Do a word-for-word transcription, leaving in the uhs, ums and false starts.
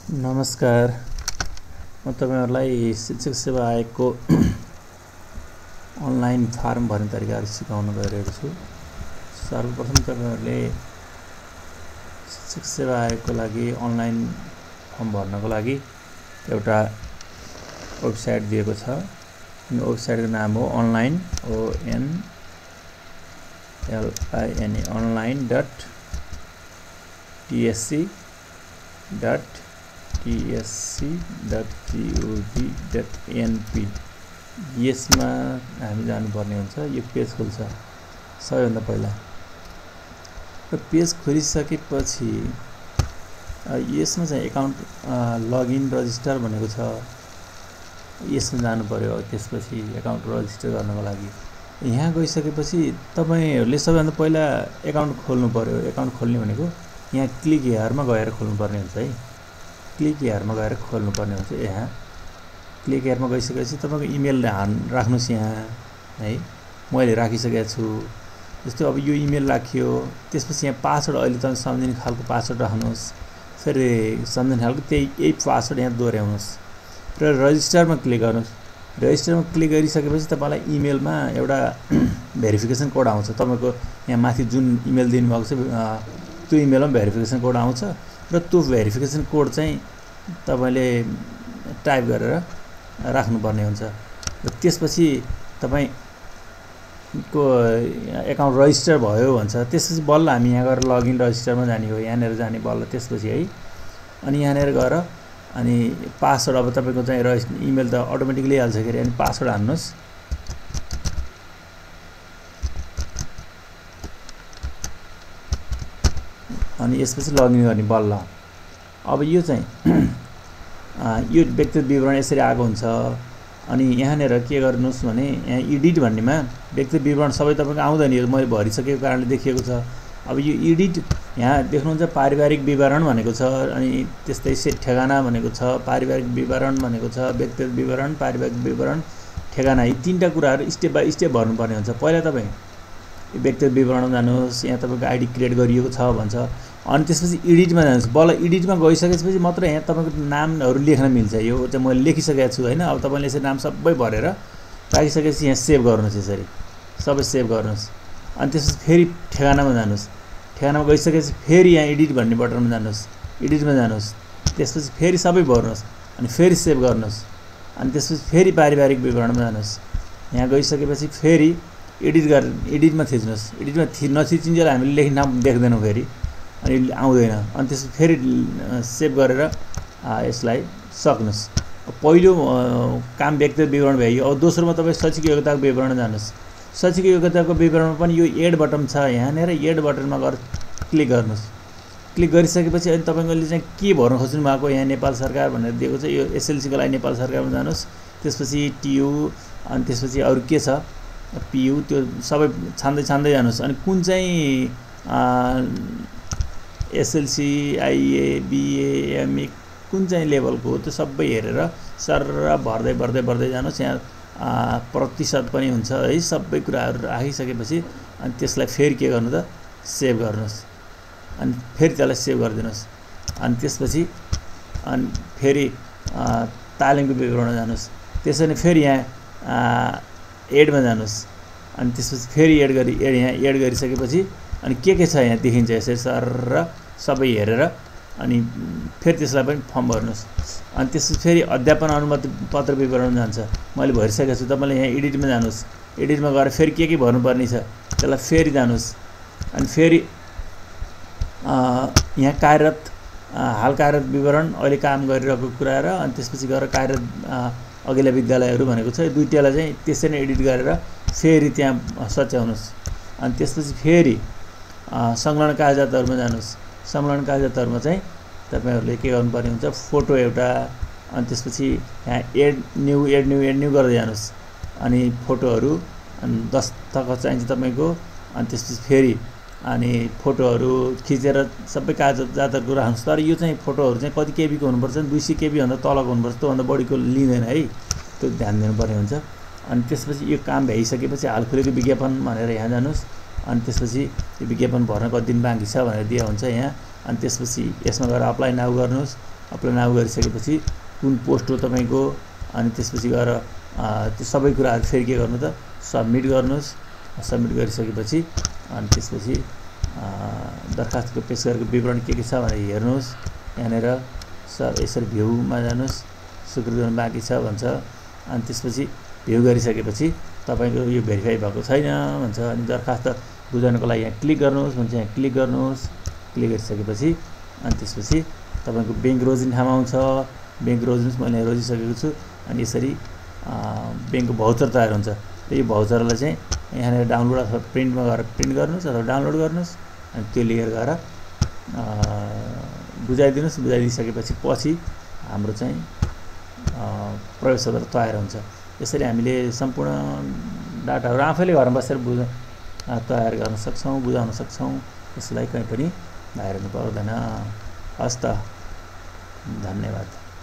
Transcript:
नमस्कार, म तपाईहरुलाई शिक्षक सेवा आयोगको अनलाइन फारम भर्ने तरिकाहरु सिकाउन गइरहेको छु। सर्वप्रथम तपाईहरुले शिक्षक सेवा आयोगको लागि अनलाइन फर्म भर्नको लागि एउटा वेबसाइट दिएको छ। यो वेबसाइटको नाम हो online o n l i n e online dot t s c dot t s c dot gov dot n p यसमा हामी जानुपर्ने हुन्छ। यो पेज खुल्छ सबैभन्दा पहिला। र पेज खोलिसकेपछि यसमा चाहिँ एकाउन्ट लगइन रजिस्टर भनेको छ, यसमा जानु पर्यो। त्यसपछि एकाउन्ट रजिस्टर गर्नको लागि यहाँ गइसकेपछि तपाईहरुले सबैभन्दा पहिला एकाउन्ट खोल्नु पर्यो। एकाउन्ट खोल्ने भनेको यहाँ क्लिक हियरमा गएर खोल्नु पर्ने हुन्छ है। क्लिक हियरमा गएर खोल्नु पर्ने हुन्छ। यहाँ क्लिक हियरमा गइसकेपछि तपाईको इमेल राख्नुस् यहाँ है। मैले राखिसकेको छु। जस्तो अब यो इमेल राखियो, त्यसपछि यहाँ पासवर्ड अहिले तपाईले सम्झिने खालको पासवर्ड राख्नुस्। फेरि सम्झिने खालको त्यही यही पासवर्ड यहाँ दोहोर्याउनुस् र रजिस्टरमा क्लिक गर्नुस्। रजिस्टरमा क्लिक गरिसकेपछि तपाईलाई इमेलमा एउटा भेरिफिकेसन कोड आउँछ। तपाईको यहाँ माथि जुन इमेल दिनुभएको छ त्यो इमेलमा भेरिफिकेसन कोड आउँछ र त्यो भेरिफिकेसन कोड चाहिँ तपाईले टाइप गरेर राख्नुपर्ने हुन्छ। र त्यसपछि तपाईको एकाउन्ट रजिस्टर भयो भन्छ। त्यसपछि बल्ल हामी यहाँ गएर लगइन रजिस्टरमा जाने हो। यहाँनेर जाने बल्ल त्यसपछि है। अनि यहाँनेर गएर अनि पासवर्ड अब तपाईको चाहिँ रजिस्टर इमेल त अटोमेटिकली हाल्छ के अनि पासवर्ड हाल्नुस्। अनि यसपछि लगइन गर्ने बल्ल। अब यो चाहिँ यो व्यक्तिगत विवरण यसरी आएको हुन्छ। अनि यहाँनेर के गर्नुस् भने यहाँ एडिट भन्नेमा व्यक्तिगत विवरण सबै तपाईको आउँदैन। यो मैले भरिसकेको कारणले देखिएको छ। अब यो एडिट यहाँ देख्नुहुन्छ पारिवारिक विवरण भनेको छ। अनि त्यस्तै से ठेगाना भनेको छ, पारिवारिक विवरण भनेको छ, व्यक्तिगत विवरण, पारिवारिक विवरण, ठेगाना, यी तीनटा कुराहरु स्टेप बाइ स्टेप भर्नुपर्ने हुन्छ। पहिला तपाई व्यक्तिगत विवरणमा जानुहोस्। यहाँ तपाईको आइडी क्रिएट गरिएको छ भन्छ। अनि त्यसपछि एडिटमा जानुहोस्। बल्ल एडिटमा गइसकेपछि मात्र यहाँ तपाईको नामहरु लेख्न मिल्छ। यो चाहिँ मैले लेखिसकेको छु हैन। अब तपाईले यसरी नाम सबै भरेर राखिसकेपछि यहाँ सेभ गर्नुस्। यसरी सबै सेभ गर्नुस्। अनि त्यसपछि फेरि ठेगानामा जानुहोस्। ठेगानामा गइसकेपछि फेरि यहाँ एडिट भन्ने बटनमा जानुहोस्। एडिटमा जानुहोस्। त्यसपछि फेरि सबै भर्नुस् अनि फेरि सेभ गर्नुस्। अनि त्यसपछि फेरि पारिवारिक विवरणमा जानुहोस्। यहाँ गइसकेपछि फेरि एडिट गर एडिटमा थिच्नुस्। एडिटमा थि नथिचिन्जेल हामीले लेख्न नाम देख्दैनौं फेरि अनि आउँदैन। अनि त्यसपछि फेरि सेभ गरेर यसलाई सक्नुस्। पहिलो काम व्यक्तिगत विवरण भयो। अब दोस्रोमा तपाई शैक्षिक योग्यताको विवरण जानुस्। शैक्षिक योग्यताको विवरणमा पनि यो एड बटन छ। यहाँनेर एड बटनमा गएर क्लिक गर्नुस्। क्लिक गरिसकेपछि अनि तपाईले चाहिँ के भर्न खोज्नु भएको यहाँ नेपाल सरकार भनेर दिएको छ। यो एसएलसी को लागि नेपाल सरकारमा जानुस्। त्यसपछि टियु अनि त्यसपछि अरु के छ पियु त्यो सबै छान्दै छान्दै जानुस्। अनि कुन चाहिँ एसएलसी आईए बीए एमए कुन चाहिँ लेभलको हो त्यो सबै हेरेर सर भर्दै भर्दै भर्दै जानुस्। यहाँ प्रतिशत पनि हुन्छ है। सबै कुराहरु राखिसकेपछि अनि त्यसलाई फेरि के गर्नु त सेभ गर्नुस्। अनि फेरि त्यसलाई सेभ गरिदिनुस्। अनि त्यसपछि अनि फेरि तालिमको विवरणमा जानुस्। त्यसैले फेरि यहाँ एडमा जानुस्। अनि त्यसपछि फेरि एड गरी एड यहाँ एड गरिसकेपछि अनि के के छ यहाँ देखिन्छ। यसरी सर सबै हेरेर अनि फेरि त्यसलाई पनि फर्म भर्नुस्। अनि त्यसपछि फेरि अध्यापन अनुमति पत्र विवरण जान्छ। मैले भरिसकेको छु। तपाईले यहाँ एडिटमा जानुस्। एडिटमा गएर फेरि के के भर्नुपर्ने छ त्यसलाई फेरि जानुस्। अनि फेरि यहाँ कार्यरत हाल कार्यरत विवरण अहिले काम गरिरहेको कुरा र अनि त्यसपछि गएर कार्यरत अघिल्ला विद्यालयहरू भनेको छ। दुईटालाई चाहिँ त्यसरी नै एडिट गरेर फेरि त्यहाँ सच्याउनुस्। अनि त्यसपछि फेरि संलग्न कागजातहरुमा जानुस्। संलग्न कागजातहरुमा चाहिँ तपाईहरुले के गर्नुपर्ने हुन्छ फोटो एउटा अनि त्यसपछि यहाँ add new add new add new गर्दै जानुस्। अनि फोटोहरु अनि दस्तखत चाहिन्छ तपाईको। अनि त्यसपछि फेरि अनि फोटोहरु खिचेर सबै कागजातहरु राख्नुस्। तर यो चाहिँ फोटोहरु चाहिँ कति केबी को हुनुपर्छ दुई सय केबी भन्दा तलको हुनुपर्छ। त्यो भन्दा बढीको लिँदैन है। त्यो ध्यान दिनुपर्ने हुन्छ। अनि त्यसपछि यो काम भइसकेपछि हाल खुलेको विज्ञापन भनेर यहाँ जानुस्। अनि त्यसपछि यो विज्ञापन भर्न कति दिन बाँकी छ भनेर दिया हुन्छ यहाँ। अनि त्यसपछि यसमा गएर अप्लाई नाउ गर्नुस्। अपलोड नाउ गरिसकेपछि कुन पोस्ट हो तपाईँको, अनि त्यसपछि गएर त्यो सबै कुराहरू फेरि के गर्नु त सबमिट गर्नुहोस्। सबमिट गरिसकेपछि अनि त्यसपछि दरखास्तको पेस गरेको विवरण के के छ भनेर हेर्नुहोस्। यहाँनिर सब यसरी भ्यूमा जानुहोस्, स्वीकृति गर्नु बाँकी छ भन्छ। अनि त्यसपछि भ्यू गरिसकेपछि तपाईँको यो भेरिफाई भएको छैन भन्छ। अनि दरखास्त बुझाउनको लागि यहाँ क्लिक गर्नुहोस् भन्छ, यहाँ क्लिक गर्नुहोस्। क्लिक गरिसकेपछि अनि त्यसपछि तपाईँको ब्याङ्क रोजिने ठाउँमा आउँछ, ब्याङ्क रोजिनुहोस्। मैले रोजिसकेको छु। अनि यसरी ब्याङ्कको भाउचर तयार हुन्छ। यो भाउचरलाई चाहिँ यहाँनिर डाउनलोड अथवा प्रिन्टमा गएर प्रिन्ट गर्नुहोस् अथवा डाउनलोड गर्नुहोस्। अनि त्यो लिएर गएर बुझाइदिनुहोस्। बुझाइदिइसकेपछि पछि हाम्रो चाहिँ प्रवेशपत्र तयार हुन्छ। यसरी हामीले सम्पूर्ण डाटाहरू आफैले घरमा बसेर बुझ तयार गर्न सक्छौँ, बुझाउन सक्छौँ। यसलाई कहीँ पनि बाहिर पर्दैन। हस् त, धन्यवाद।